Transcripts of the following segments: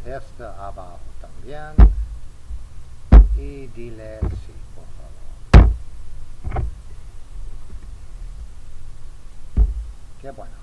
este abajo también. Y dile sí, por favor. Qué bueno.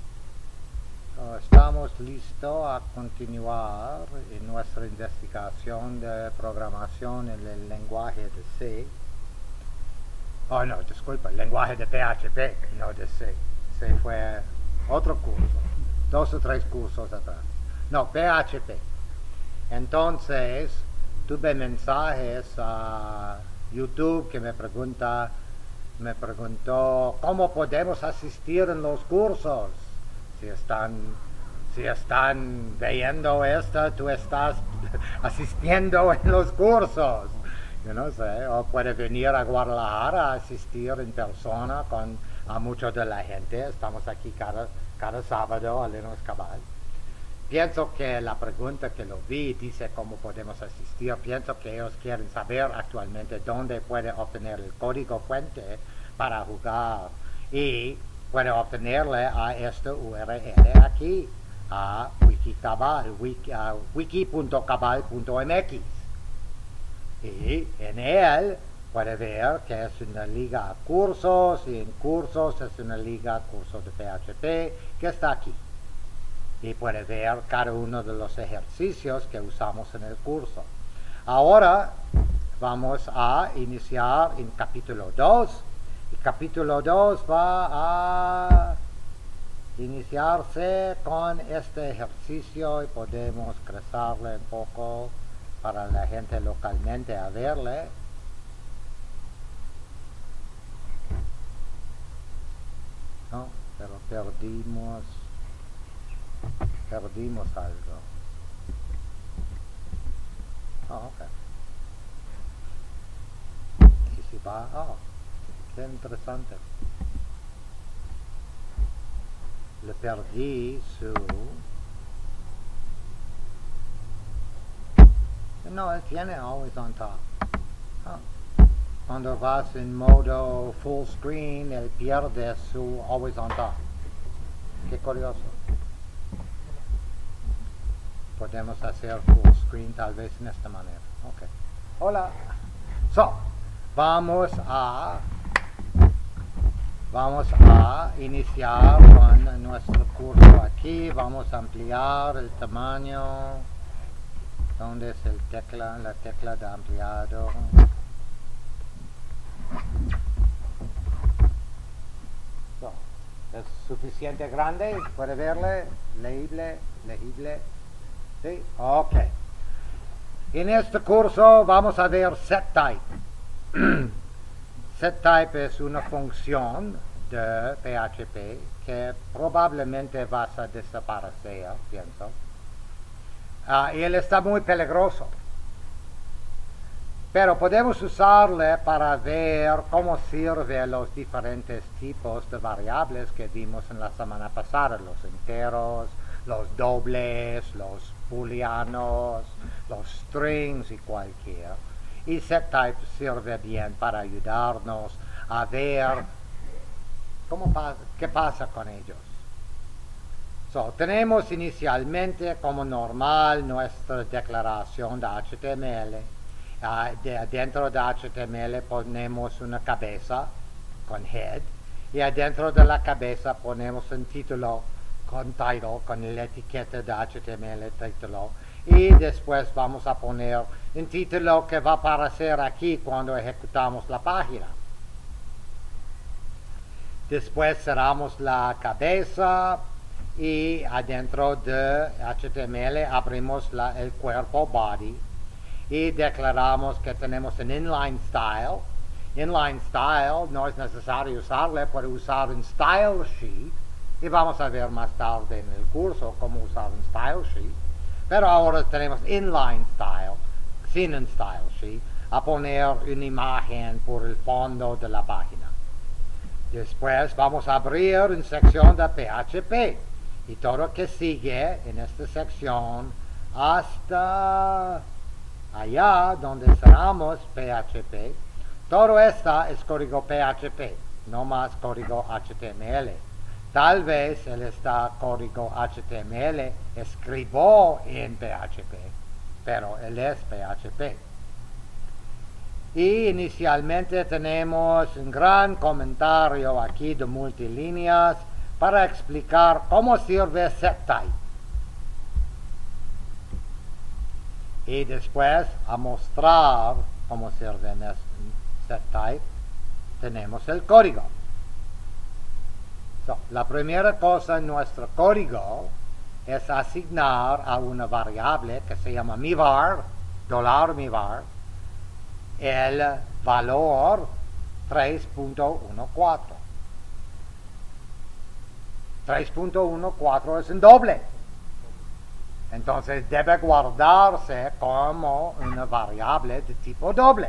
Estamos listos a continuar en nuestra investigación de programación en el lenguaje de C. Oh, no, disculpa, el lenguaje de PHP, no de C. C fue otro curso, 2 o 3 cursos atrás. No, PHP. Entonces, tuve mensajes a YouTube que me preguntó cómo podemos asistir en los cursos. Si están viendo esto, tú estás asistiendo en los cursos. Yo no sé, o puede venir a Guadalajara a asistir en persona con a mucha de la gente. Estamos aquí cada sábado a Linux Cabal. Pienso que la pregunta que lo vi dice cómo podemos asistir. Pienso que ellos quieren saber actualmente dónde puede obtener el código fuente para jugar. Y puede obtenerle a este URL aquí, a wiki.cabal.mx. Y en él puede ver que es una liga a cursos, y en cursos es una liga a cursos de PHP que está aquí. Y puede ver cada uno de los ejercicios que usamos en el curso. Ahora vamos a iniciar en capítulo 2. El capítulo 2 va a iniciarse con este ejercicio y podemos crecerle un poco para la gente localmente a verle. No, pero perdimos algo. Oh, ok. Y si va, oh, qué interesante. Le perdí su... No, él tiene always on top. Oh. Cuando vas en modo full screen, él pierde su always on top. Qué curioso. Podemos hacer full screen tal vez en esta manera. Ok. Hola. So, vamos a iniciar con nuestro curso aquí. Vamos a ampliar el tamaño. ¿Dónde es la tecla de ampliado? So, ¿es suficiente grande? ¿Puede verle? Legible. ¿Sí? Ok. En este curso vamos a ver setType. setType es una función de PHP que probablemente va a desaparecer, pienso. Y él está muy peligroso. Pero podemos usarle para ver cómo sirven los diferentes tipos de variables que vimos en la semana pasada. Los enteros, los dobles, los booleanos, los strings y cualquier. Y setType sirve bien para ayudarnos a ver qué pasa con ellos. So, tenemos inicialmente como normal nuestra declaración de HTML. Dentro de HTML ponemos una cabeza con head y adentro de la cabeza ponemos un título con title, con la etiqueta de HTML título, y después vamos a poner un título que va a aparecer aquí cuando ejecutamos la página. Después cerramos la cabeza y adentro de HTML abrimos el cuerpo body y declaramos que tenemos un inline style. Inline style no es necesario usarle, puede usar un style sheet y vamos a ver más tarde en el curso cómo usar un style sheet. Pero ahora tenemos inline style, sin un style sheet, a poner una imagen por el fondo de la página. Después vamos a abrir una sección de PHP y todo lo que sigue en esta sección hasta allá donde cerramos PHP, todo esto es código PHP, no más código HTML. Tal vez él está código HTML, escribió en PHP, pero él es PHP. Y inicialmente tenemos un gran comentario aquí de multilíneas para explicar cómo sirve setType. Y después, a mostrar cómo sirve setType, tenemos el código. La primera cosa en nuestro código es asignar a una variable que se llama mivar, $mivar, el valor 3.14. 3.14 es un doble. Entonces debe guardarse como una variable de tipo doble.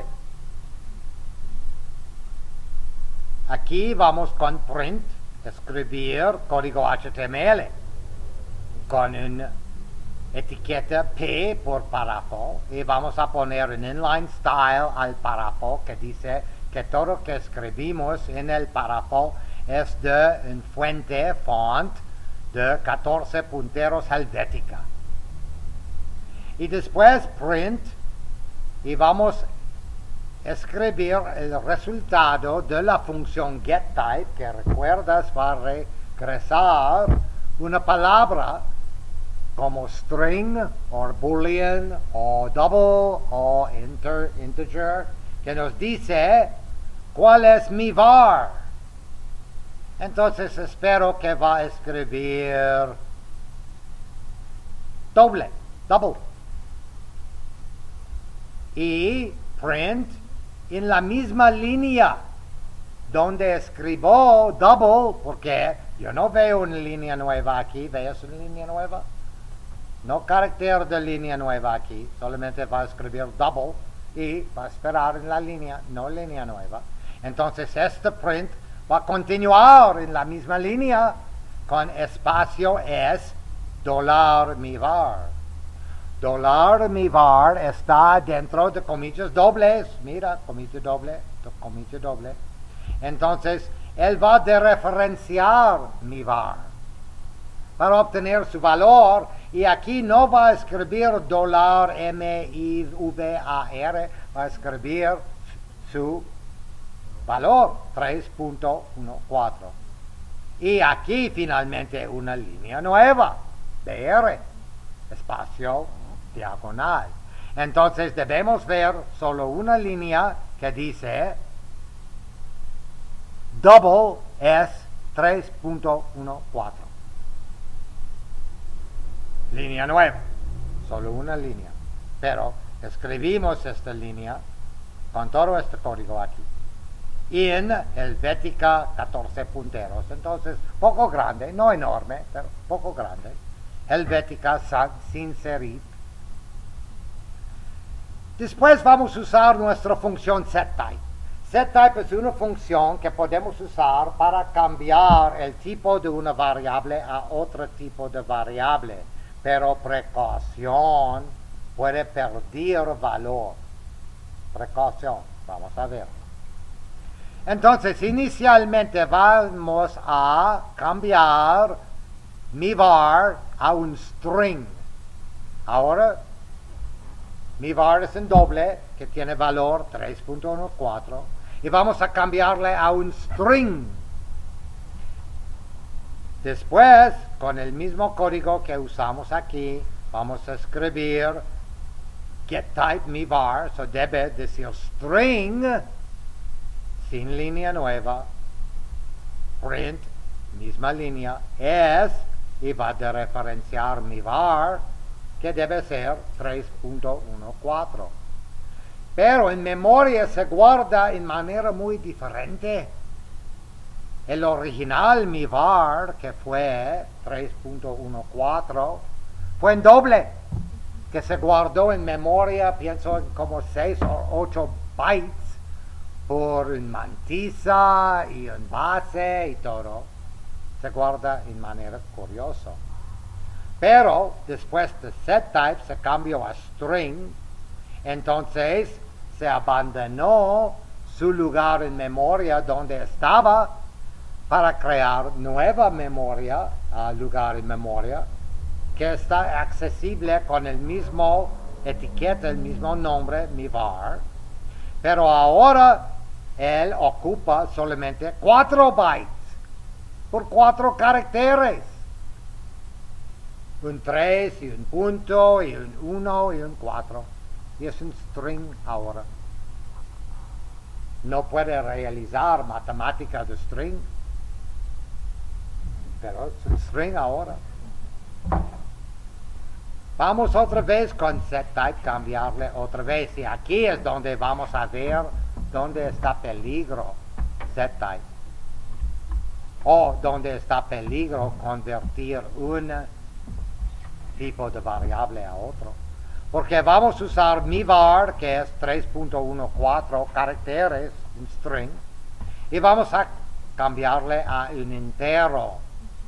Aquí vamos con print, escribir código HTML con una etiqueta P por párrafo y vamos a poner un inline style al párrafo que dice que todo lo que escribimos en el párrafo es de una fuente font de 14 punteros helvética. Y después print y vamos a escribir el resultado de la función getType, que recuerdas va a regresar una palabra como string o boolean o double o integer que nos dice cuál es mi var. Entonces espero que va a escribir double. Y print en la misma línea donde escribo double, porque yo no veo una línea nueva aquí. ¿Ves una línea nueva? No carácter de línea nueva aquí, solamente va a escribir double y va a esperar en la línea, no línea nueva. Entonces este print va a continuar en la misma línea con espacio es $mivar. $mivar está dentro de comillas dobles. Mira, comilla doble. Entonces él va a dereferenciar mivar para obtener su valor. Y aquí no va a escribir $mivar, va a escribir su valor 3.14. Y aquí finalmente una línea nueva, BR, espacio diagonal. Entonces debemos ver solo una línea que dice double es 3.14. Línea nueva, solo una línea, pero escribimos esta línea con todo este código aquí en helvética 14 punteros, entonces poco grande, no enorme, pero poco grande, helvética sin serif. Después vamos a usar nuestra función setType. setType es una función que podemos usar para cambiar el tipo de una variable a otro tipo de variable. Pero precaución, puede perder valor. Precaución, vamos a ver. Entonces, inicialmente vamos a cambiar mivar a un string. Ahora, mivar es un doble que tiene valor 3.14 y vamos a cambiarle a un string. Después, con el mismo código que usamos aquí, vamos a escribir getType mivar, so debe decir string, sin línea nueva, print, misma línea, es, y va a referenciar mivar, que debe ser 3.14. Pero en memoria se guarda en manera muy diferente. El original mivar, que fue 3.14, fue en doble, que se guardó en memoria, pienso en como 6 o 8 bytes, por un mantiza y un base y todo. Se guarda en manera curiosa. Pero después de setType se cambió a string, entonces se abandonó su lugar en memoria donde estaba para crear nueva memoria, lugar en memoria, que está accesible con el mismo etiqueta, el mismo nombre, mi var, pero ahora él ocupa solamente 4 bytes por 4 caracteres. Un 3 y un punto y un 1 y un 4. Y es un string ahora. No puede realizar matemática de string, pero es un string ahora. Vamos otra vez con setType, cambiarle otra vez. Y aquí es donde vamos a ver dónde está peligro setType. O donde está peligro convertir un tipo de variable a otro. Porque vamos a usar mi var, que es 3.14 caracteres, un string, y vamos a cambiarle a un entero.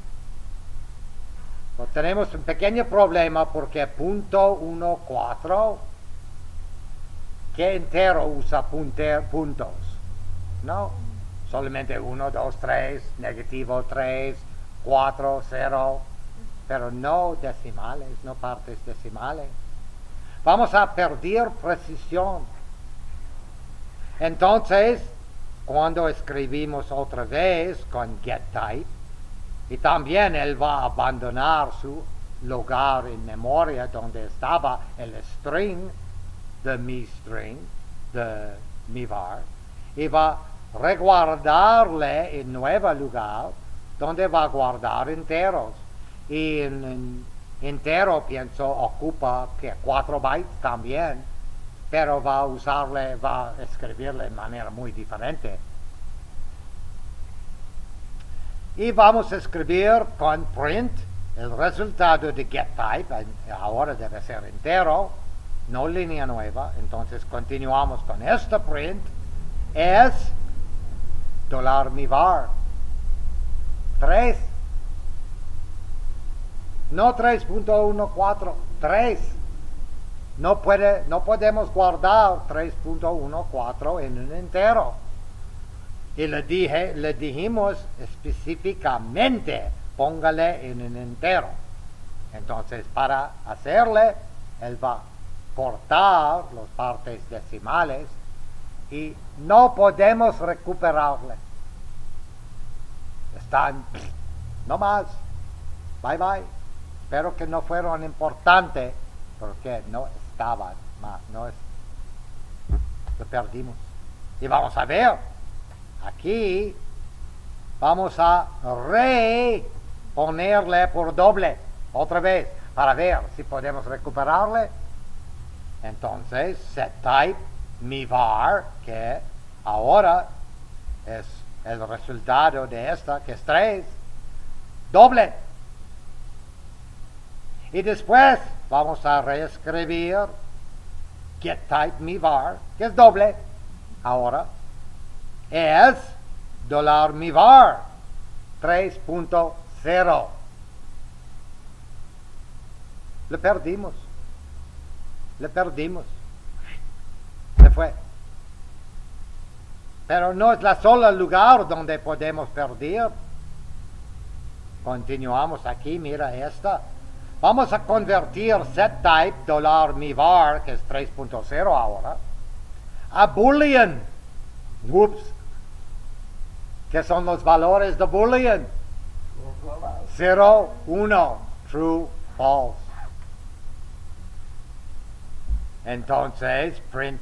Pues tenemos un pequeño problema porque .14, ¿qué entero usa puntos? No, solamente 1, 2, 3, negativo 3, 4, 0, pero no decimales, no partes decimales. Vamos a perder precisión. Entonces, cuando escribimos otra vez con getType, y también él va a abandonar su lugar en memoria donde estaba el string de mi string, de mi var, y va a reguardarle en nuevo lugar donde va a guardar enteros. Y en entero, pienso, ocupa que 4 bytes también, pero va a escribirle de manera muy diferente. Y vamos a escribir con print el resultado de getType, ahora debe ser entero, no línea nueva. Entonces continuamos con este print, es $mivar, 3. No 3.14, 3. No podemos guardar 3.14 en un entero. Y le dijimos específicamente, póngale en un entero. Entonces, para hacerle, él va a cortar las partes decimales y no podemos recuperarle. Están, no más, bye bye. Espero que no fueron importantes, porque no estaban más, lo perdimos. Y vamos a ver. Aquí vamos a reponerle por doble otra vez para ver si podemos recuperarle. Entonces, setType mi var, que ahora es el resultado de esta, que es 3, doble. Y después vamos a reescribir getType mi var, que es doble. Ahora es $mivar 3.0. Le perdimos. Se fue. Pero no es la sola lugar donde podemos perder. Continuamos aquí, mira esta. Vamos a convertir setType $mivar, que es 3.0 ahora, a Boolean. Whoops. ¿Qué son los valores de Boolean? 0, 1, true, false. Entonces, print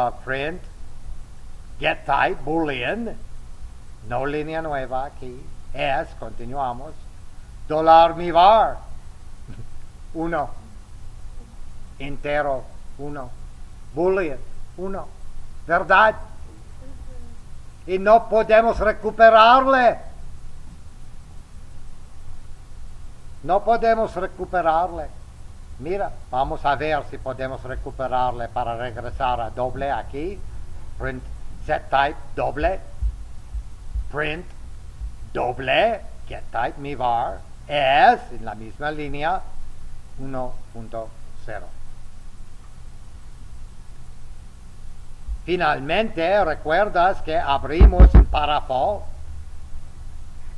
getType Boolean, no línea nueva aquí, es, continuamos, $mivar, 1, entero, 1, Boolean, 1, ¿verdad? Y no podemos recuperarle. Mira, vamos a ver si podemos recuperarle para regresar a doble aquí. Print setType doble. Print doble. GetType mi var es en la misma línea 1.0. Finalmente, recuerdas que abrimos un párrafo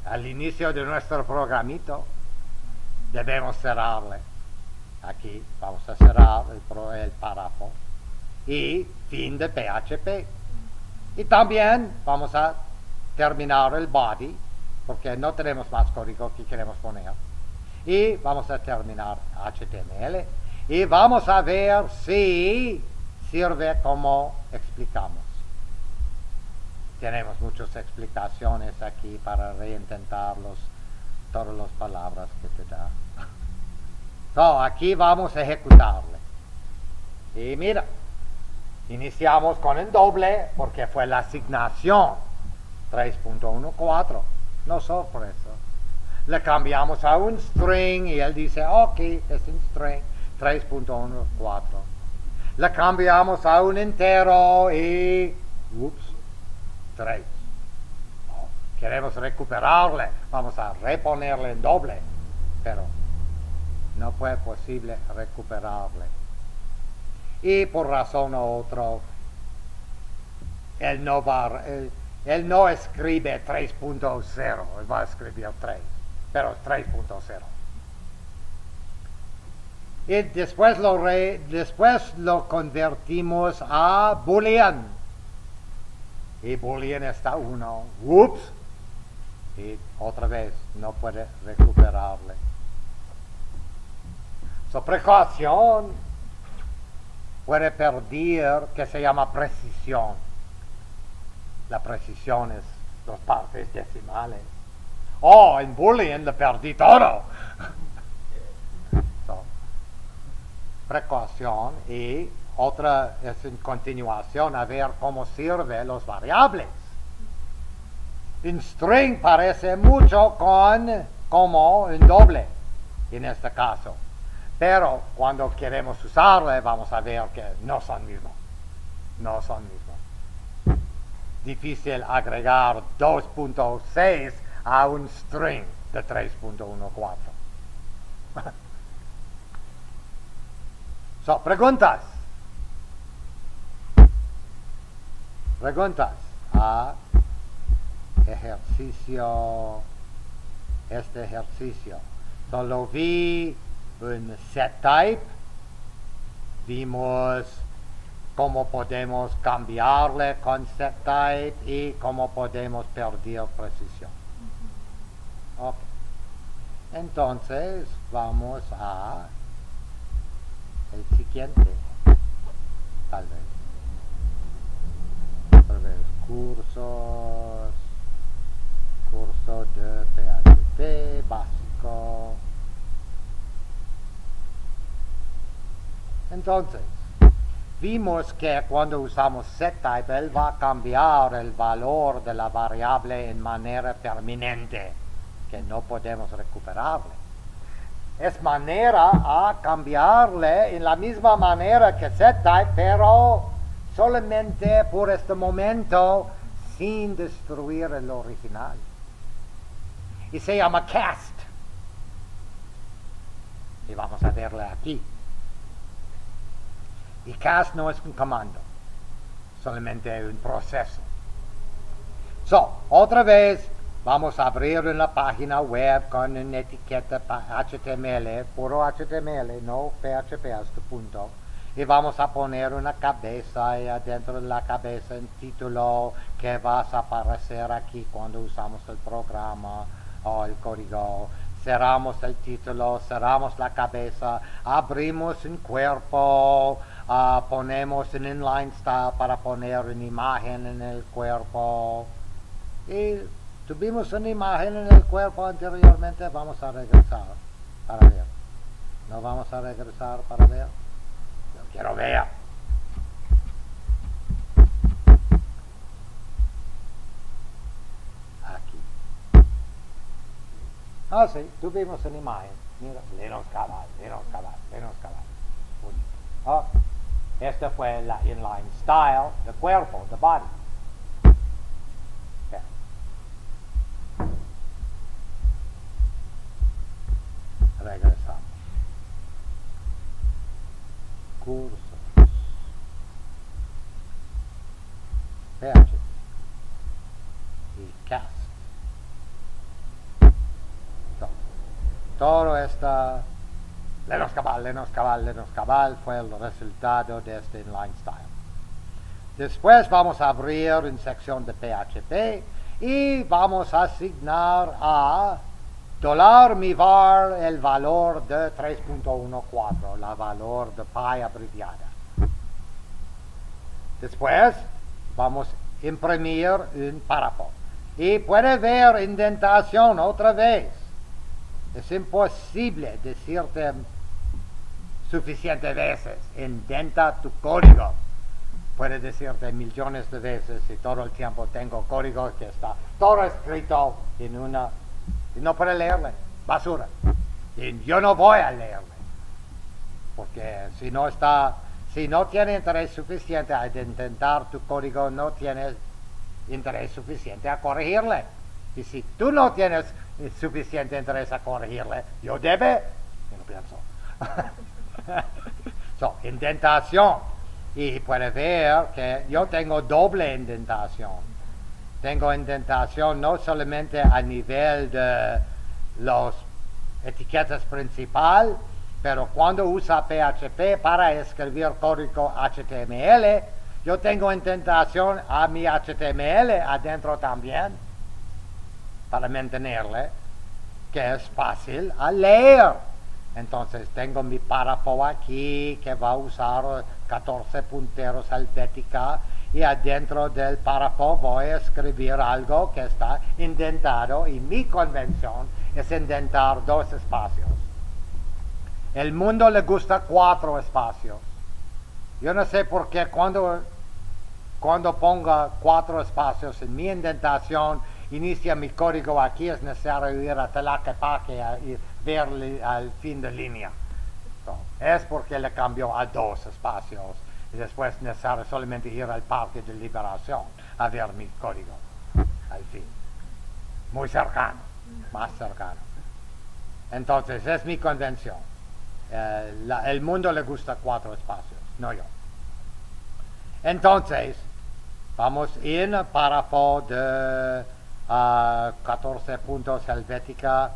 al inicio de nuestro programito, debemos cerrarle. Aquí vamos a cerrar el párrafo y fin de PHP. Y también vamos a terminar el body, porque no tenemos más código que queremos poner. Y vamos a terminar HTML. Y vamos a ver si sirve como explicamos. Tenemos muchas explicaciones aquí para reintentarlos, todas las palabras que te da. So, aquí vamos a ejecutarle. Y mira, iniciamos con el doble porque fue la asignación 3.14. No sorpresa. Le cambiamos a un string y él dice, ok, es un string 3.14. Le cambiamos a un entero y, ups, 3. Queremos recuperarle, vamos a reponerle en doble, pero no fue posible recuperarle. Y por razón u otra, él no escribe 3.0, él va a escribir 3, pero es 3.0. Y después lo convertimos a boolean. Y boolean está 1. Ups. Y otra vez no puede recuperarle. Su precaución puede perder, que se llama precisión. La precisión es las partes decimales. Oh, en boolean le perdí todo. Precaución, y otra es en continuación a ver cómo sirven los variables. En string parece mucho como un doble en este caso, pero cuando queremos usarle vamos a ver que no son mismos. Difícil agregar 2.6 a un string de 3.14. So, preguntas a este ejercicio. Solo vi un set type, vimos cómo podemos cambiarle con set type y cómo podemos perder precisión. Okay. Entonces vamos a el siguiente, tal vez curso de PHP básico. Entonces vimos que cuando usamos setType él va a cambiar el valor de la variable en manera permanente, que no podemos recuperarle. Es manera a cambiarle en la misma manera que setType, pero solamente por este momento sin destruir el original. Y se llama cast. Y vamos a verle aquí. Y cast no es un comando, solamente un proceso. Otra vez vamos a abrir una página web con una etiqueta HTML, puro HTML, no PHP a este punto. Y vamos a poner una cabeza y adentro de la cabeza un título que va a aparecer aquí cuando usamos el programa o el código. Cerramos el título, cerramos la cabeza, abrimos un cuerpo, ponemos un inline style para poner una imagen en el cuerpo. Y tuvimos una imagen en el cuerpo anteriormente, vamos a regresar para ver. ¿No vamos a regresar para ver? Yo quiero ver. Aquí. Sí, tuvimos una imagen. Mira, menos cabal. Bonito. Esta fue la inline style, del cuerpo, the body. Okay. Regresamos. Cursos. PHP. Y cast. todo esta Lenos cabal fue el resultado de este inline style. Después vamos a abrir una sección de PHP y vamos a asignar a $mi_var el valor de 3.14, la valor de pi abreviada. Después vamos a imprimir un párrafo. Y puede ver indentación otra vez. Es imposible decirte suficientes veces, indenta tu código. Puede decirte millones de veces y todo el tiempo tengo código que está todo escrito en una... y no puede leerle, basura. Y yo no voy a leerle. Porque si no tiene interés suficiente a intentar tu código, no tienes interés suficiente a corregirle. Y si tú no tienes suficiente interés a corregirle, yo no pienso. Indentación. Y puede ver que yo tengo doble indentación. Tengo indentación no solamente a nivel de las etiquetas principal, pero cuando usa PHP para escribir código HTML, yo tengo indentación a mi HTML adentro también, para mantenerle, que es fácil a leer. Entonces tengo mi párrafo aquí que va a usar 14 punteros alfabética y adentro del párrafo voy a escribir algo que está indentado y mi convención es indentar 2 espacios. El mundo le gusta 4 espacios. Yo no sé por qué cuando ponga 4 espacios en mi indentación, inicia mi código aquí, es necesario ir a Tlaquepaque y ver al fin de línea. Es porque le cambió a 2 espacios y después es necesario solamente ir al Parque de Liberación a ver mi código al fin. Muy cercano, más cercano. Entonces es mi convención. El mundo le gusta 4 espacios, no yo. Entonces vamos en el párrafo de 14 puntos helvética.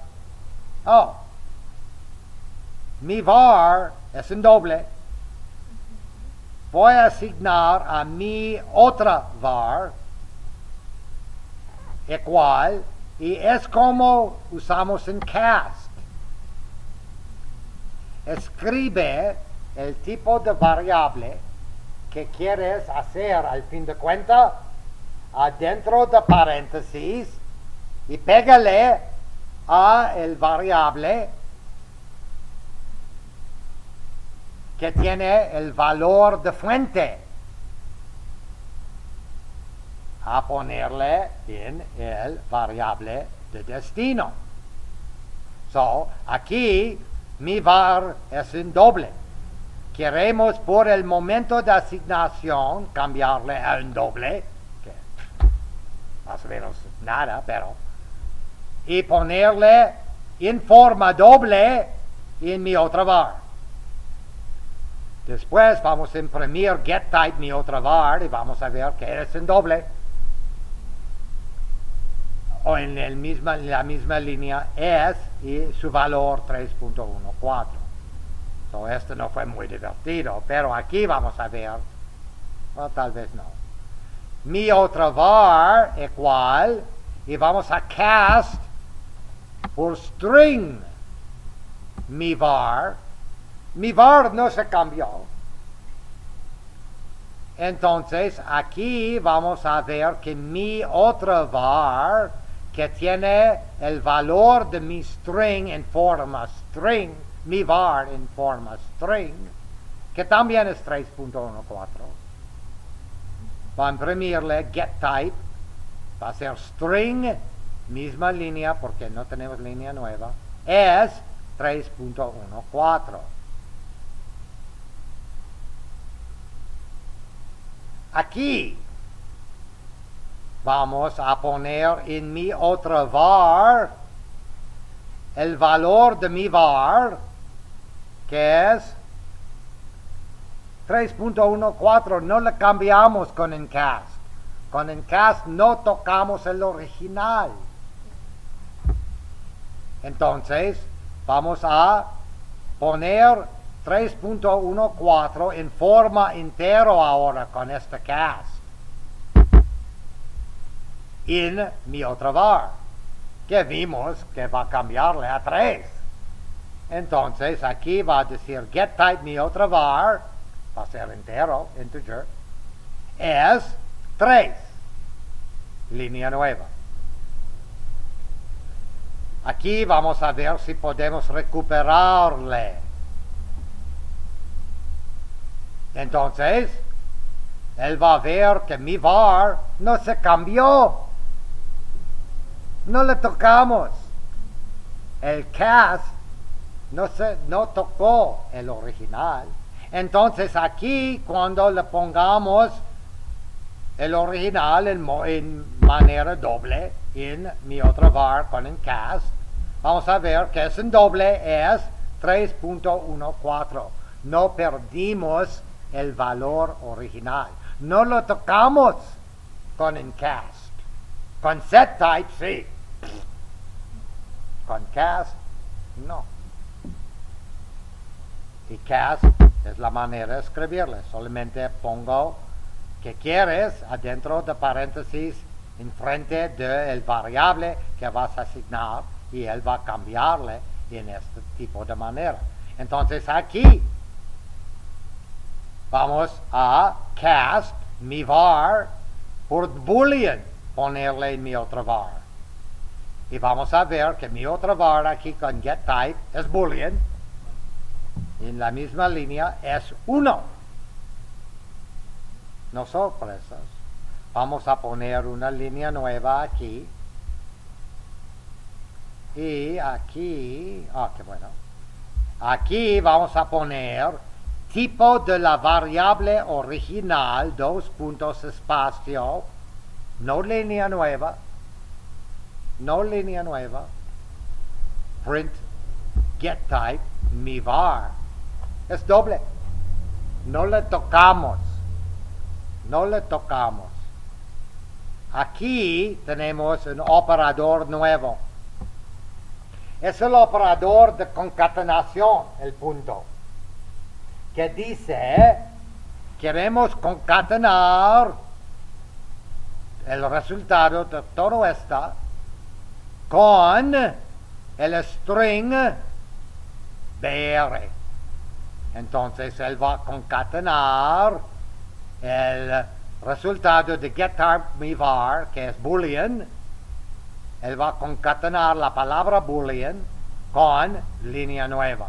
Mi var es un doble. Voy a asignar a mi otra var igual, y es como usamos en cast. Escribe el tipo de variable que quieres hacer al fin de cuentas adentro de paréntesis y pégale a el variable que tiene el valor de fuente a ponerle en el variable de destino. Aquí mi var es un doble. Queremos por el momento de asignación cambiarle a un doble, que más o menos nada, pero, y ponerle en forma doble en mi otra var. Después vamos a imprimir getType mi otra var y vamos a ver que es en doble. O en la misma línea es y su valor 3.14. Esto no fue muy divertido, pero aquí vamos a ver, o tal vez no. Mi otra var igual, y vamos a cast por string mi var. Mi var no se cambió. Entonces aquí vamos a ver que mi otra var, que tiene el valor de mi string en forma string, mi var en forma string, que también es 3.14. Va a imprimirle getType, va a ser string, misma línea porque no tenemos línea nueva, es 3.14. Aquí vamos a poner en mi otra var el valor de mi var, que es 3.14. No le cambiamos con encast. Con encast no tocamos el original. Entonces vamos a poner 3.14 en forma entero ahora con este cast en mi otra var, que vimos que va a cambiarle a 3. Entonces aquí va a decir getType mi otra var, va a ser entero, integer, es 3, línea nueva. Aquí vamos a ver si podemos recuperarle. Entonces, él va a ver que mi var no se cambió. No le tocamos. El cast no tocó el original. Entonces aquí, cuando le pongamos el original en manera doble en mi otra var con el cast, vamos a ver que es en doble, es 3.14. No perdimos el valor original. No lo tocamos con el cast. Con setType sí. Con cast no. Y cast es la manera de escribirle. Solamente pongo que quieres adentro de paréntesis enfrente del variable que vas a asignar y él va a cambiarle en este tipo de manera. Entonces aquí vamos a cast mi var por boolean, ponerle en mi otra var. Y vamos a ver que mi otra var aquí con getType es boolean. En la misma línea es 1. No sorpresas. Vamos a poner una línea nueva aquí. Y aquí, qué bueno. Aquí vamos a poner tipo de la variable original, 2 puntos espacio, no línea nueva, print getType mi var. Es doble. No le tocamos. Aquí tenemos un operador nuevo. Es el operador de concatenación, el punto. Que dice, queremos concatenar el resultado de todo esto con el string BR. Entonces él va a concatenar el resultado de getType mi var, que es boolean. Él va a concatenar la palabra boolean con línea nueva.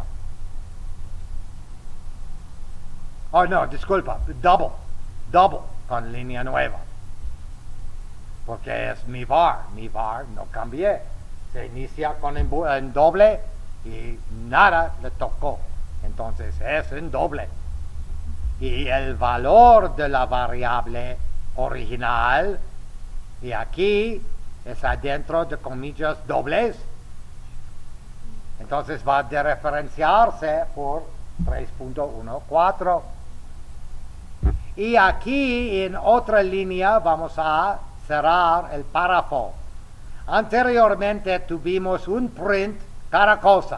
Oh, no, disculpa, double con línea nueva. Porque es mi var no cambié. Se inicia con en doble y nada le tocó. Entonces es en doble. Y el valor de la variable original, y aquí es adentro de comillas dobles. Entonces va a dereferenciarse por 3.14. Y aquí en otra línea vamos a cerrar el párrafo. Anteriormente tuvimos un print cada cosa.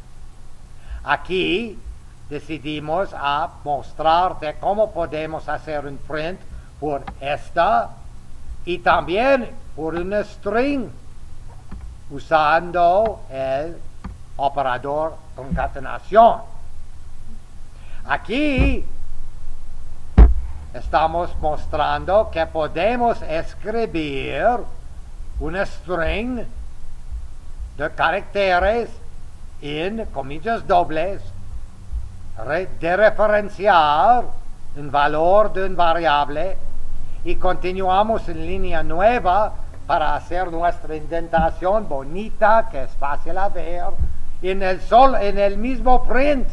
Aquí decidimos a mostrarte cómo podemos hacer un print por esta y también por un string usando el operador concatenación. Aquí estamos mostrando que podemos escribir un string de caracteres en comillas dobles, de referenciar un valor de un variable y continuamos en línea nueva para hacer nuestra indentación bonita, que es fácil a ver, en el mismo print.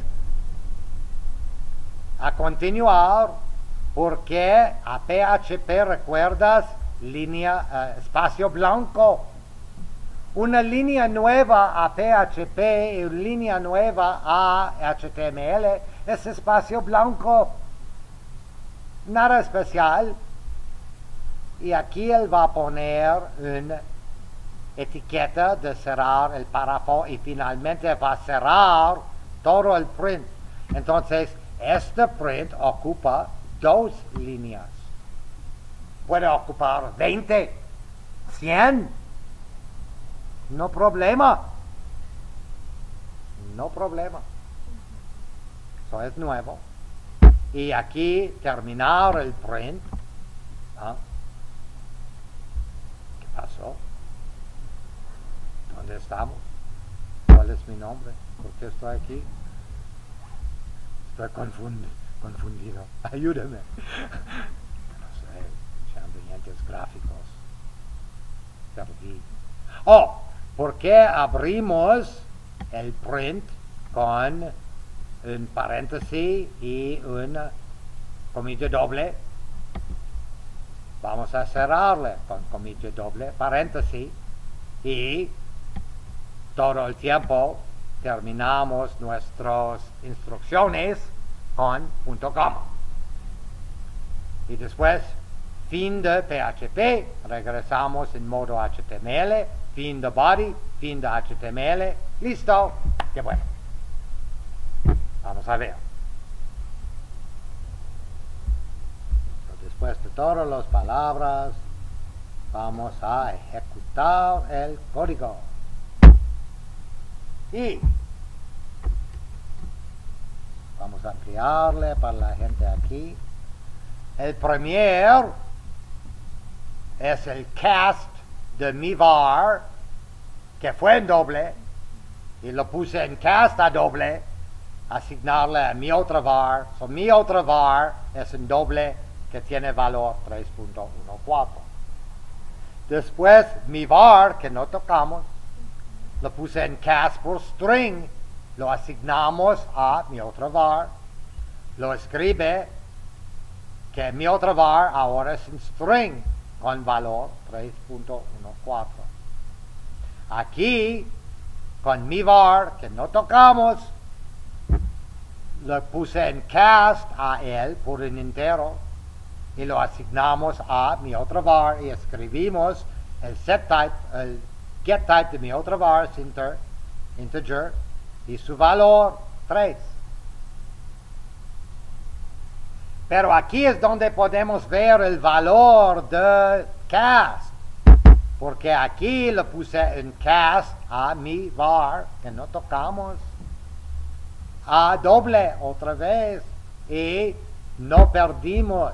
A continuar, porque a PHP recuerdas espacio blanco. Una línea nueva a PHP y una línea nueva a HTML es espacio blanco. Nada especial. Y aquí él va a poner un etiqueta de cerrar el párrafo y finalmente va a cerrar todo el print. Entonces, este print ocupa 2 líneas. Puede ocupar 20, 100. No problema. No problema. Eso es nuevo. Y aquí terminar el print. ¿Ah? ¿Qué pasó? ¿Dónde estamos? ¿Cuál es mi nombre? ¿Por qué estoy aquí? Estoy confundido. Ayúdame. No sé, ambientes gráficos. Perdí. Oh, ¿por qué abrimos el print con un paréntesis y una comilla doble? Vamos a cerrarle con comilla doble, paréntesis, y todo el tiempo terminamos nuestras instrucciones con punto coma. Y después, fin de PHP, regresamos en modo HTML, fin de body, fin de HTML, listo, qué bueno. Vamos a ver. Después de todas las palabras, vamos a ejecutar el código. Y vamos a ampliarle para la gente aquí. El primer es el cast de mi var, que fue en doble, y lo puse en cast a doble, asignarle a mi otra var. So, mi otra var es en doble, que tiene valor 3.14. Después, mi var, que no tocamos, lo puse en cast por string, lo asignamos a mi otra var, lo escribe que mi otra var ahora es en string con valor 3.14. Aquí, con mi var, que no tocamos, lo puse en cast a él por un entero, y lo asignamos a mi otra var y escribimos el set type, el get type de mi otra var, integer, y su valor 3. Pero aquí es donde podemos ver el valor de cast, porque aquí lo puse en cast a mi var, que no tocamos, a doble otra vez, y no perdimos.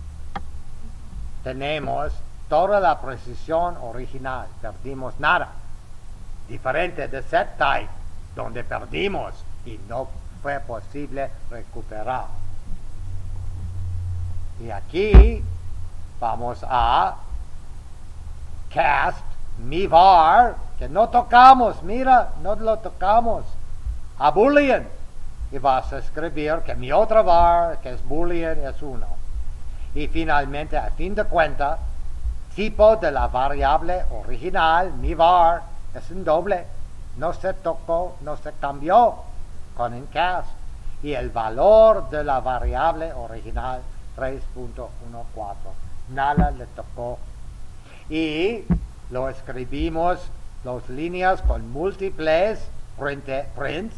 Tenemos toda la precisión original, perdimos nada. Diferente de set type, donde perdimos y no fue posible recuperar. Y aquí vamos a cast mi var, que no tocamos, mira, no lo tocamos, a boolean. Y vas a escribir que mi otra var, que es boolean, es 1. Y finalmente, a fin de cuentas, tipo de la variable original, mi var, es un doble. No se tocó, no se cambió con un cast. Y el valor de la variable original, 3.14. Nada le tocó. Y lo escribimos las líneas con múltiples prints.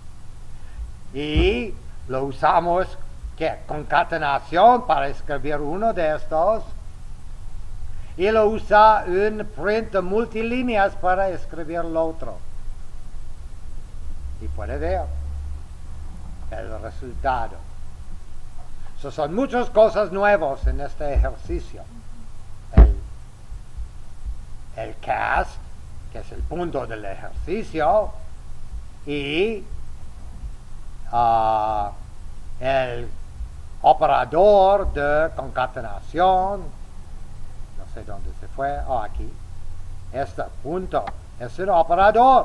Y lo usamos concatenación para escribir uno de estos, y lo usa un print de multilíneas para escribir el otro. Y puede ver el resultado. Son muchas cosas nuevas en este ejercicio. El cast, que es el punto del ejercicio, y el operador de concatenación, no sé dónde se fue, aquí, este punto es un operador,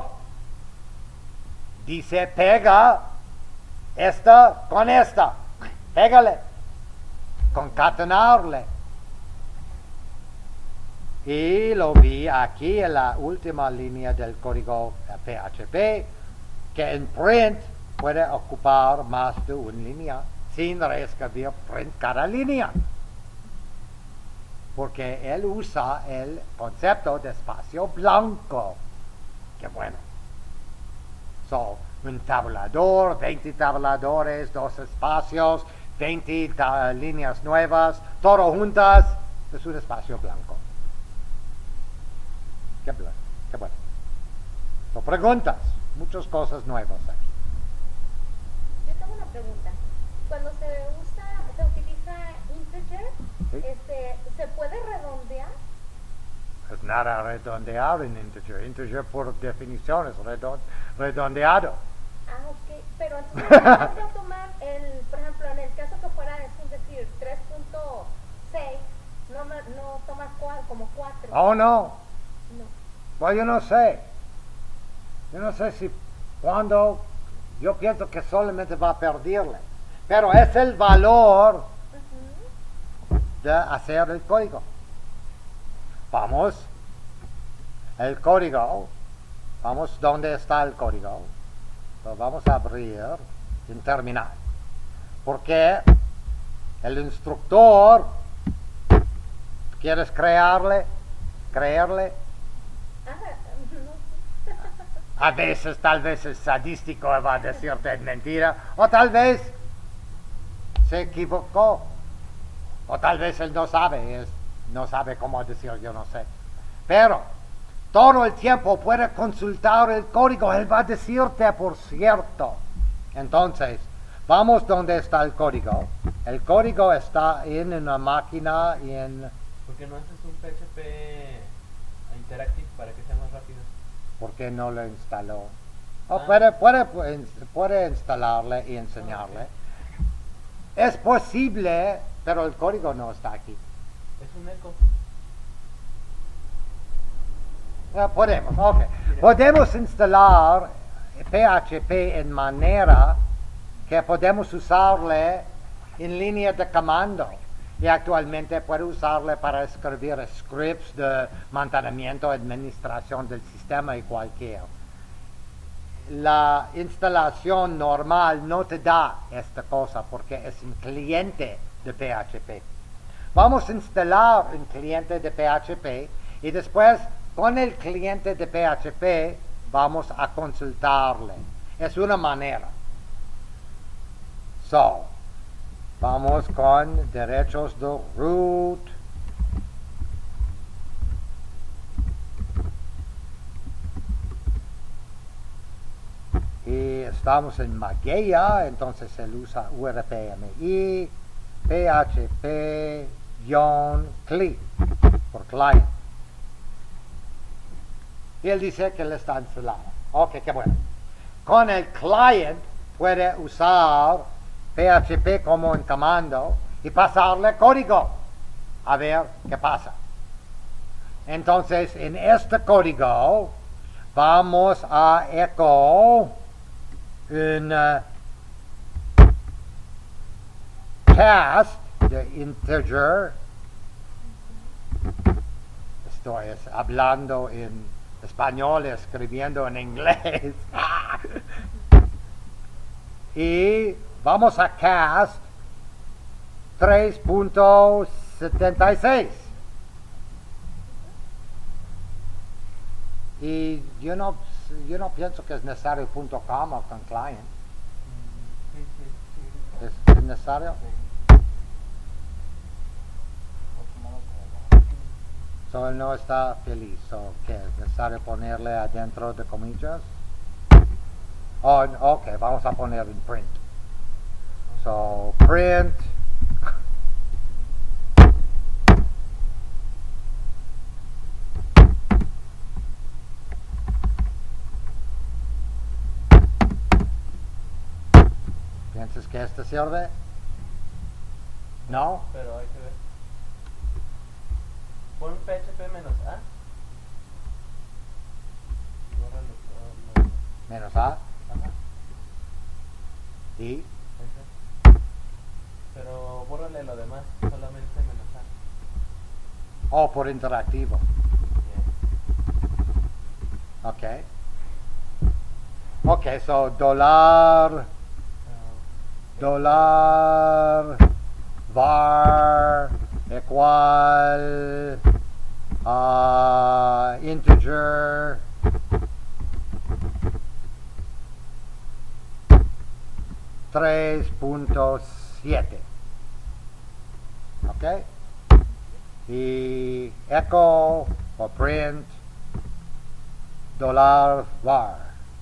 dice pega esta con esta, pégale, concatenarle, y lo vi aquí en la última línea del código PHP, que en print puede ocupar más de una línea sin reescribir print cada línea. porque él usa el concepto de espacio blanco. Qué bueno. So, un tabulador, 20 tabuladores, 2 espacios, 20 líneas nuevas, todo juntas, es un espacio blanco. Qué bueno. So, preguntas, muchas cosas nuevas aquí. Yo tengo una pregunta. Cuando se utiliza integer, ¿Sí? ¿se puede redondear? Es nada redondear en integer. Integer por definición es redondeado. Ah, ok. Pero entonces vamos a tomar por ejemplo, en el caso que fuera, es decir, 3.6, no tomas como 4. Oh, no. No. Bueno, yo no sé. Yo no sé si cuando, yo pienso que solamente va a perderle. Pero es el valor de hacer el código. Vamos, el código, vamos donde está el código. Lo vamos a abrir en terminal. Porque el instructor, ¿quieres creerle? A veces, tal vez es sadístico y va a decirte es mentira, o tal vez se equivocó, o tal vez él no sabe cómo decir, yo no sé. Pero todo el tiempo puede consultar el código, él va a decirte, por cierto. Entonces, vamos donde está el código. El código está en una máquina ¿Por qué no haces un PHP Interactive para que sea más rápido? ¿Por qué no lo instaló? Ah. Puede instalarle y enseñarle. Es posible, pero el código no está aquí. Es un eco. Podemos instalar PHP en manera que podemos usarle en línea de comando. Y actualmente puede usarle para escribir scripts de mantenimiento, administración del sistema y cualquier. La instalación normal no te da esta cosa porque es un cliente de PHP. Vamos a instalar un cliente de PHP y después con el cliente de PHP vamos a consultarle. Es una manera. Vamos con derechos de root. Y estamos en Mageia, entonces él usa URPMI, PHP-CLI por client. Y él dice que le está instalado. Ok, qué bueno. Con el client puede usar PHP como un comando y pasarle código a ver qué pasa. Entonces, en este código vamos a echo un cast de integer. Estoy hablando en español, escribiendo en inglés. Y vamos a cast 3.76. Y yo no pienso que es necesario .com con client. Sí. ¿Es necesario? So, él no está feliz. So, ¿qué es necesario ponerle adentro de comillas? Oh, ok, vamos a poner en print. So, print. ¿Piensas que este sirve? ¿No? Pero hay que ver. Pon PHP menos A. Bórralo todo. Menos A. Ajá. Y Ese. Pero bórrale lo demás, solamente menos A. por interactivo. Bien. Ok, so $, $, var, igual a integer tres punto siete. ¿Ok? Y echo o print $var.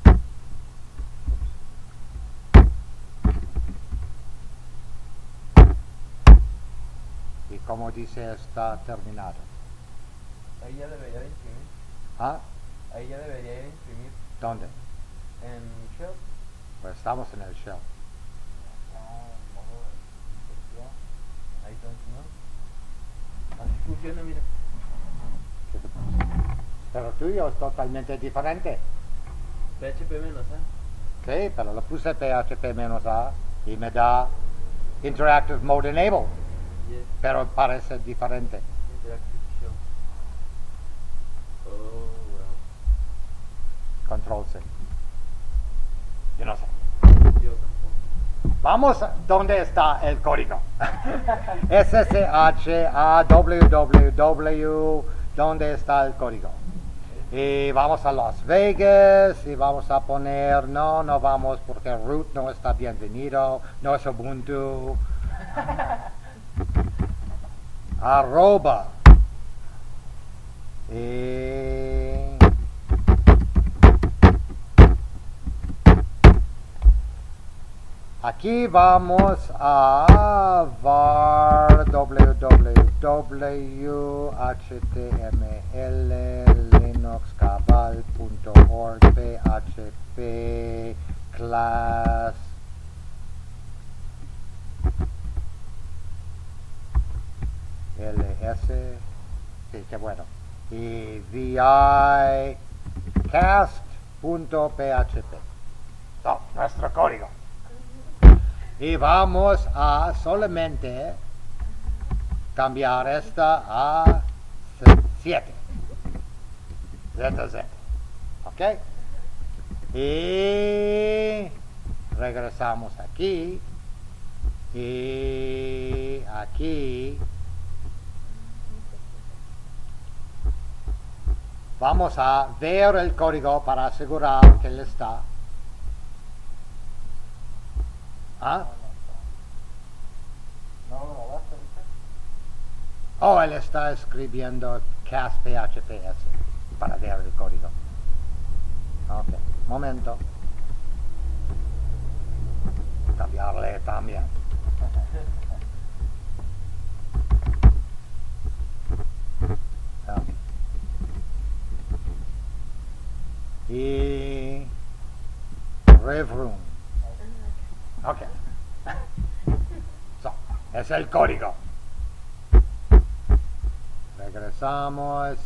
Y como dice, está terminado. Ahí ya debería de imprimir. ¿Ah? Ahí ya debería de imprimir. ¿Dónde? En Shell. Pues estamos en el shell. Ahí está, ¿no? Así funciona, mira. ¿Qué te pasa? Pero tuyo es totalmente diferente. PHP menos A. Sí, pero le puse PHP-A y me da Interactive Mode Enable. Yes. Pero parece diferente. Interactive Shell. Oh, wow. Control C. Yo no sé. Yo tampoco. Vamos donde está el código. SSH-AWWW, ¿dónde está el código? Y vamos a Las Vegas y vamos a poner, no vamos porque root no está bienvenido, no es Ubuntu. Arroba. Y aquí vamos a var www html linuxcabal.org php class ls, sí, qué bueno, y vi cast.php, nuestro código. Y vamos a solamente cambiar esta a 7. ZZ. ¿Ok? Y regresamos aquí. Y aquí. Vamos a ver el código para asegurar que él está. ¿Ah? Oh, él está escribiendo cast phps para ver el código. Ok, momento. Cambiarle también. Okay. Y revroom. Ok. So, es el código. Regresamos.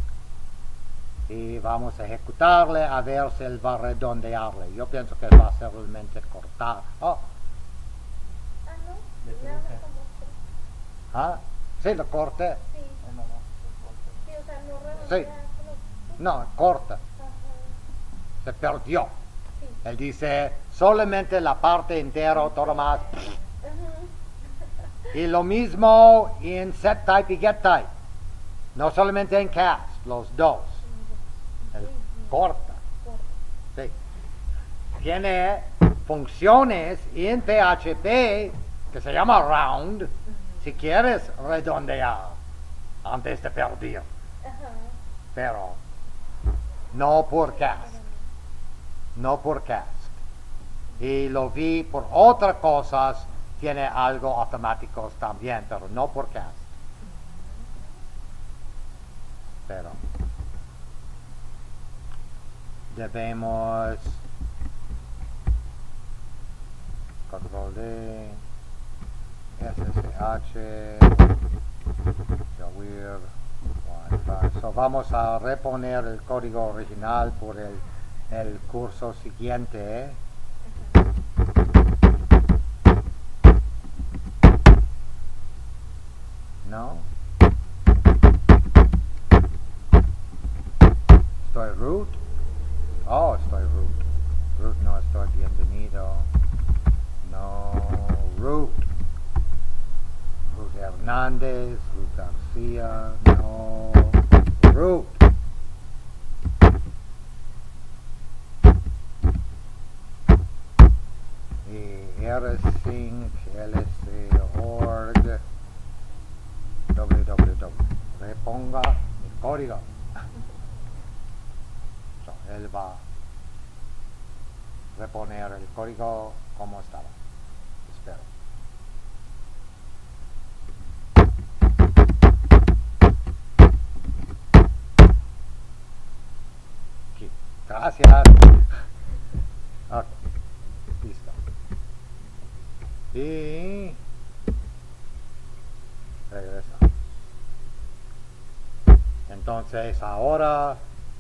Y vamos a ejecutarle a ver si él va a redondearle. Yo pienso que va a ser realmente cortar. Oh. No, Le nada tengo más que- como esto. ¿Ah? Sí, lo corte. Sí. Sí, o sea, no redondea, Sí. solo- No, corta. Ajá. Se perdió. Sí. Él dice solamente la parte entera, todo más. Ajá. Y lo mismo en set type y get type. No solamente en cast, los dos. Él corta. Sí. Tiene funciones en PHP que se llama round si quieres redondear antes de perder. Ajá. Pero no por cast. No por cast. Y lo vi por otras cosas, tiene algo automáticos también, pero no por cast. Pero debemos control D, SSH, Jawir, Wi-Fi. So vamos a reponer el código original por el curso siguiente. No. Estoy root. Oh, estoy root. Root no estoy bienvenido. No, root. Root Hernández, Ruth García, no, Ruth. rsync, lc.org, www. Reponga el código. So, él va a reponer el código como estaba. Espero. Aquí. Gracias. Ok. Listo. Y regresamos. Entonces ahora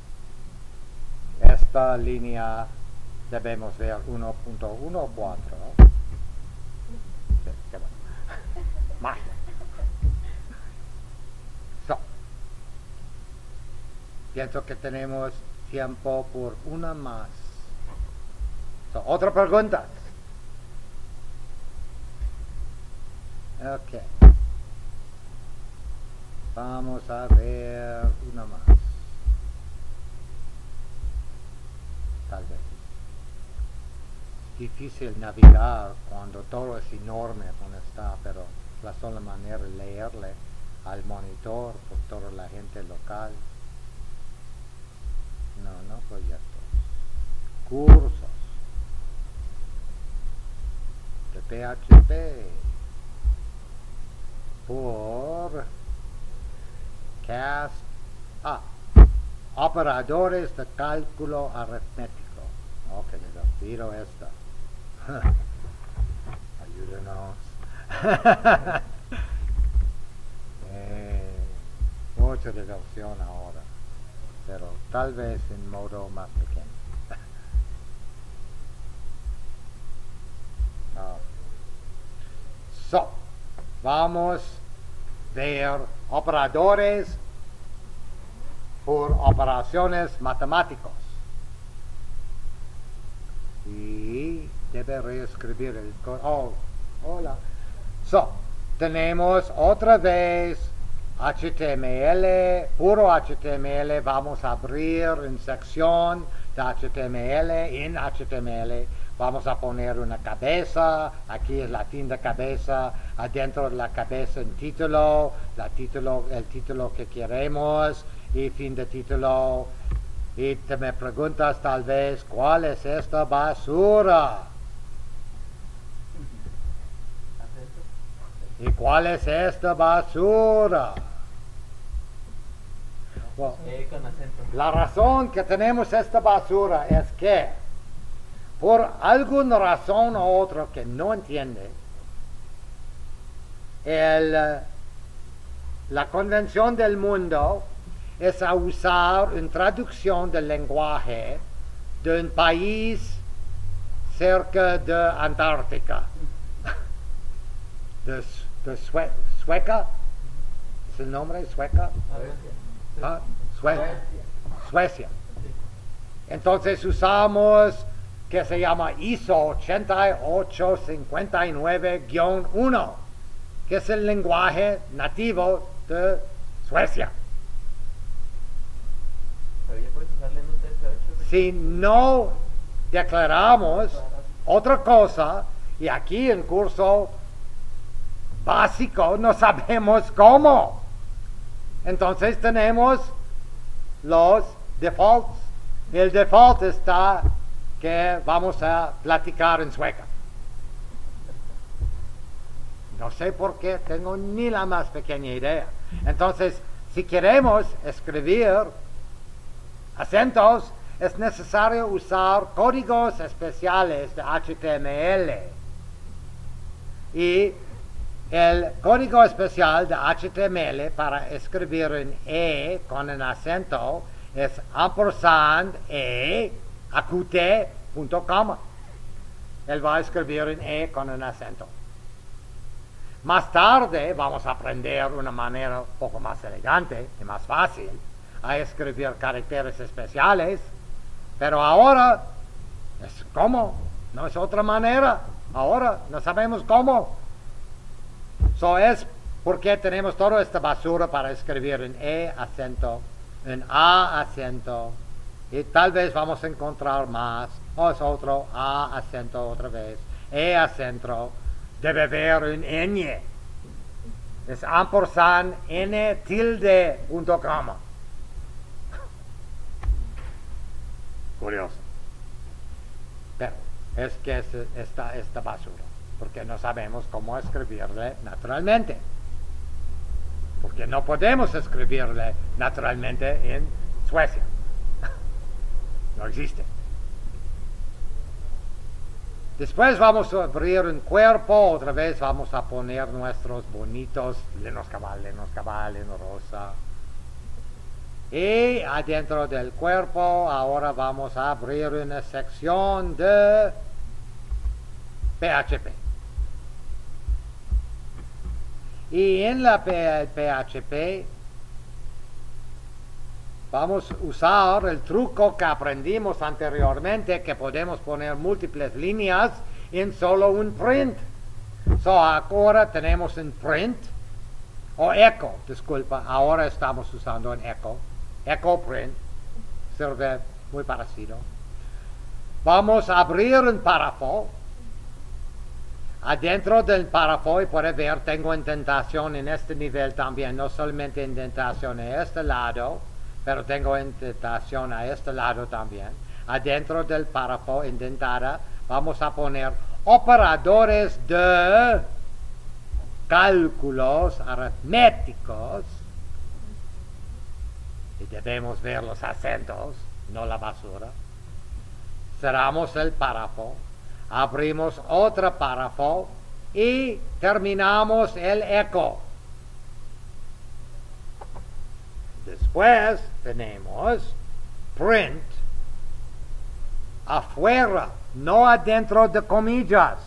esta línea debemos ver 1.14, ¿no? Sí, qué bueno. Magia. So, pienso que tenemos tiempo por una más. So, otra pregunta. Ok. Vamos a ver una más. Tal vez. Difícil navegar cuando todo es enorme donde está, pero la sola manera de leerle al monitor por toda la gente local. No proyectos. Cursos. De PHP. Por CAST. Operadores de cálculo aritmético. Ok, divertido esto. Ayúdenos. Mucha diversión ahora, pero tal vez en modo más pequeño. So, vamos a ver operadores por operaciones matemáticas. Y debe reescribir el código. Oh, hola. So, tenemos otra vez HTML, puro HTML. Vamos a abrir una sección de HTML. En HTML vamos a poner una cabeza. Aquí es la tinta cabeza. Adentro de la cabeza un título, el título que queremos y fin de título. Y te me preguntas tal vez, ¿cuál es esta basura? ¿Y cuál es esta basura? Well, con acento. la razón que tenemos esta basura es que, por alguna razón u otra que no entiende, la convención del mundo es a usar una traducción del lenguaje de un país cerca de Antártica. de Sueca. ¿Es el nombre? ¿Sueca? ¿Ah? Suecia. Entonces usamos que se llama ISO 8859-1, que es el lenguaje nativo de Suecia. Pero ya puedes usarle en un TF8. Si no declaramos otra cosa, y aquí en curso básico no sabemos cómo, entonces tenemos los defaults. El default está que vamos a platicar en sueca. No sé por qué, tengo ni la más pequeña idea. Entonces, si queremos escribir acentos, es necesario usar códigos especiales de HTML. Y el código especial de HTML para escribir en E con un acento es ampersand E acute punto coma. Él va a escribir en E con un acento. Más tarde vamos a aprender una manera un poco más elegante y más fácil a escribir caracteres especiales, pero ahora es como, no es otra manera, ahora no sabemos cómo. So es Porque tenemos toda esta basura para escribir en E acento, en A acento, y tal vez vamos a encontrar más, o es otro A acento otra vez, E acento, debe haber un ñ, es ampersand N tilde punto coma. Curioso. Pero es que es esta basura, porque no sabemos cómo escribirle naturalmente. Porque no podemos escribirle naturalmente en Suecia. No existe. Después vamos a abrir un cuerpo, otra vez vamos a poner nuestros bonitos lenos cabal en rosa. Y adentro del cuerpo ahora vamos a abrir una sección de PHP. Y en la PHP vamos a usar el truco que aprendimos anteriormente, que podemos poner múltiples líneas en solo un print. So ahora tenemos un print, o echo, disculpa, ahora estamos usando un echo print, sirve muy parecido. Vamos a abrir un párrafo. Adentro del párrafo, y puede ver, tengo indentación en este nivel también, no solamente indentación a este lado, pero tengo indentación a este lado también. Adentro del párrafo indentada vamos a poner operadores de cálculos aritméticos, y debemos ver los acentos, no la basura. Cerramos el párrafo. Abrimos otro párrafo y terminamos el eco. Después tenemos print afuera, no adentro de comillas.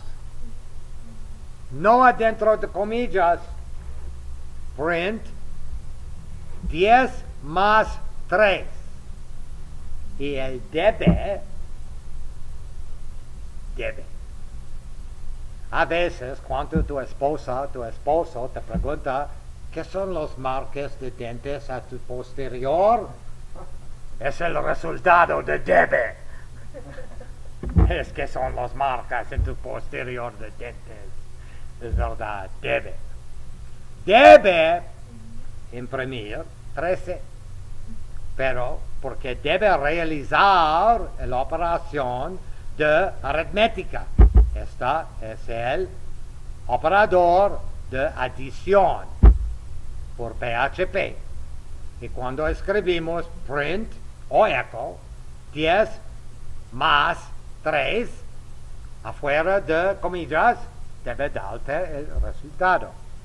No adentro de comillas. Print 10 más 3. Y el debe. A veces, cuando tu esposo te pregunta ¿qué son los marcas de dientes a tu posterior? Es el resultado de debe. Es que son las marcas en tu posterior de dientes. Es verdad, debe. Debe imprimir 13. Pero porque debe realizar la operación de aritmética. Esta es el operador de adición por PHP. Y cuando escribimos print o echo 10 más 3 afuera de comillas, debe darte el resultado.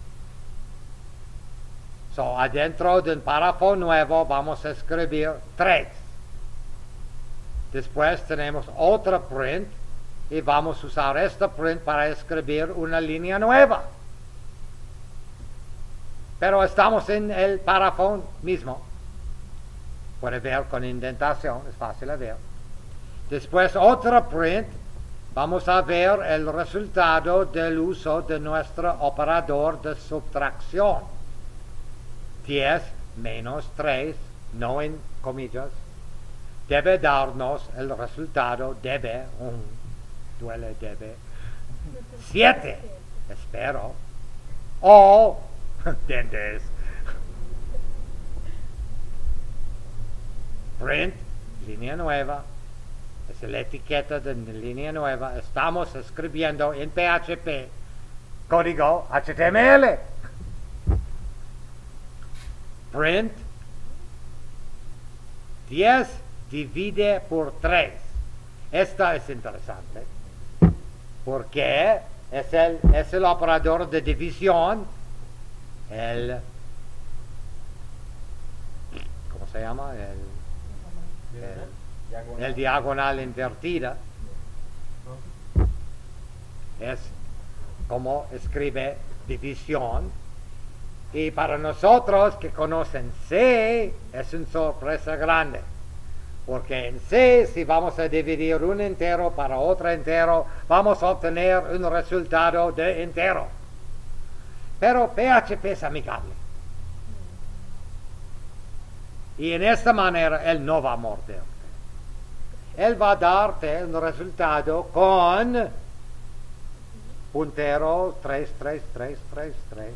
So, adentro de un párrafo nuevo vamos a escribir 3. Después tenemos otro print y vamos a usar este print para escribir una línea nueva. Pero estamos en el párrafo mismo. Puede ver con indentación, es fácil de ver. Después otro print, vamos a ver el resultado del uso de nuestro operador de subtracción. 10 menos 3, no en comillas, debe darnos el resultado, duele, 7, espero, o dientes. Print, línea nueva, es la etiqueta de línea nueva, estamos escribiendo en PHP, código HTML. Print, 10 divide por 3. Esta es interesante porque es el operador de división, ¿cómo se llama? El diagonal invertida. Es como escribe división. Y para nosotros que conocen C, es una sorpresa grande. Porque en C, si vamos a dividir un entero para otro entero, vamos a obtener un resultado de entero. Pero PHP es amigable. Y en esta manera Él no va a morderte. Él va a darte un resultado con puntero 3, 3, 3, 3, 3.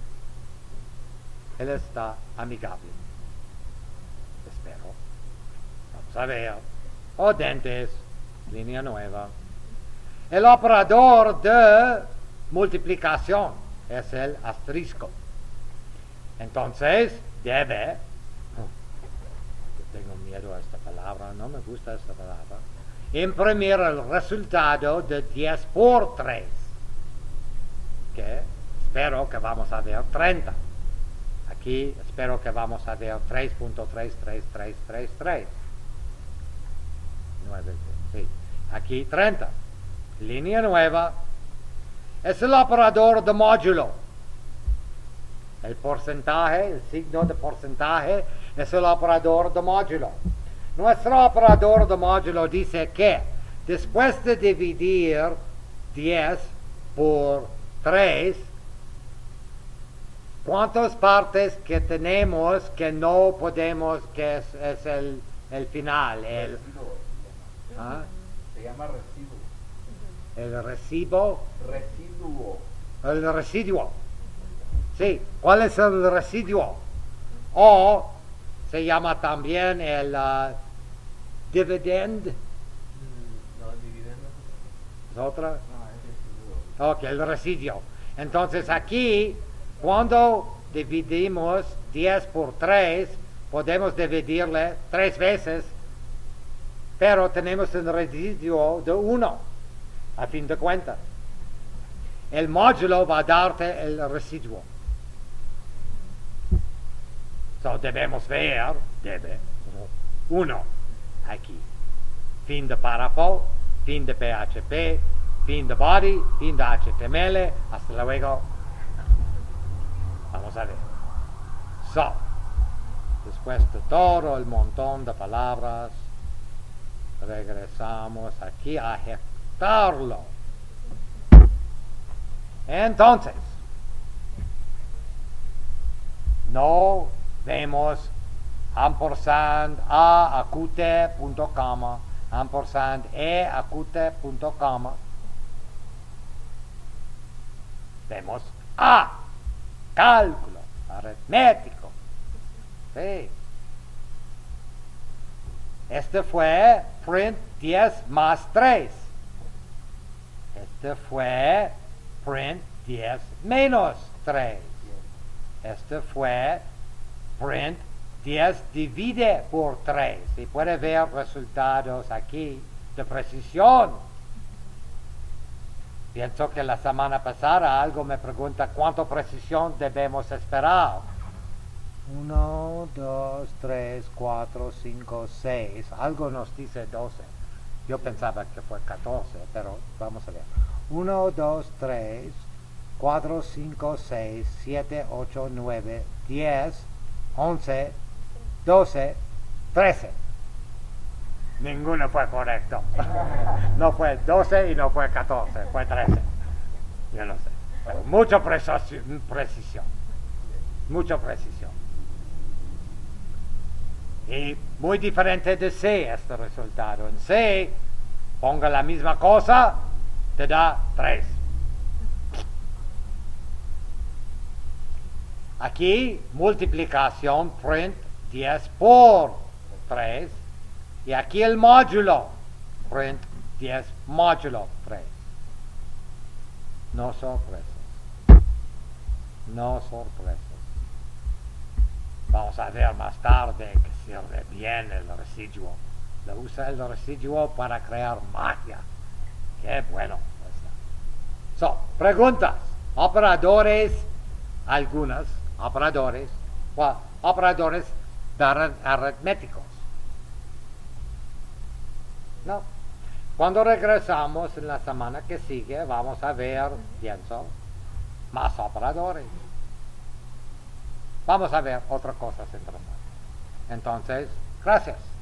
Él está amigable. Espero. Vamos a ver. O dentes. Línea nueva. El operador de multiplicación es el asterisco. Entonces, debe... tengo miedo a esta palabra, no me gusta esta palabra. Imprimir el resultado de 10 por 3. Que espero que vamos a ver 30. Aquí espero que vamos a ver 3.33333. 9, sí. Aquí 30. Línea nueva. Es el operador de módulo. El porcentaje, el signo de porcentaje, es el operador de módulo. Nuestro operador de módulo dice que después de dividir 10 por 3, ¿cuántas partes que tenemos que no podemos, que es el final? ¿Ah? Se llama residuo. El recibo. Residuo. El residuo. Sí, ¿cuál es el residuo? O se llama también el dividend. No, dividendo. ¿Es otra? No, es residuo. Ok, el residuo. Entonces aquí, cuando dividimos 10 por 3, podemos dividirle 3 veces, pero tenemos un residuo de 1, a fin de cuentas. El módulo va a darte el residuo. So, debemos ver, 1, aquí. Fin de párrafo, fin de PHP, fin de body, fin de HTML, hasta luego. Vamos a ver. So, después de todo el montón de palabras, regresamos aquí a ejecutarlo. Entonces, no vemos ampersand a acute punto coma, ampersand e acute punto coma. Vemos a cálculo aritmético. Sí. Este fue print 10 más 3. Este fue print 10 menos 3. Este fue print 10 divide por 3. Y puede ver resultados aquí de precisión. Pienso que la semana pasada algo me pregunta cuánta precisión debemos esperar. 1, 2, 3, 4, 5, 6. Algo nos dice 12. Yo pensaba que fue 14, pero vamos a ver. 1, 2, 3, 4, 5, 6, 7, 8, 9, 10, 11, 12, 13. Ninguno fue correcto. No fue 12 y no fue 14, fue 13. Yo no sé. Pero mucha precisión. Mucha precisión. Y muy diferente de C este resultado. En C, ponga la misma cosa, te da 3. Aquí, multiplicación, print 10 por 3. Y aquí el módulo, print 10 módulo 3. No sorpresas. No sorpresas. Vamos a ver más tarde que sirve bien el residuo. Le usa el residuo para crear magia. Qué bueno está. So, preguntas. Operadores, algunas operadores, operadores aritméticos. No. Cuando regresamos en la semana que sigue, vamos a ver, pienso, más operadores. Vamos a ver otras cosas interesantes. Entonces, gracias.